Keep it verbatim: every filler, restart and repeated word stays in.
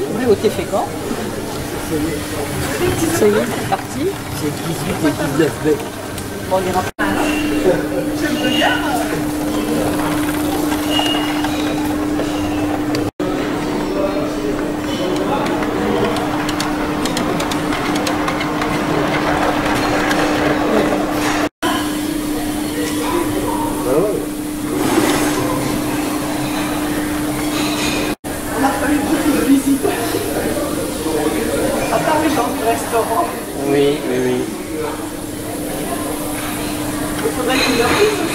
Léo, t'es fait quand? Ça y est, c'est parti. C'est dix-huit et dix-neuf mai. Bon, on ira pas. On a pas eu beaucoup de visites. À part les gens du restaurant. Oui, oui, oui. Il faudrait qu'il leur dise.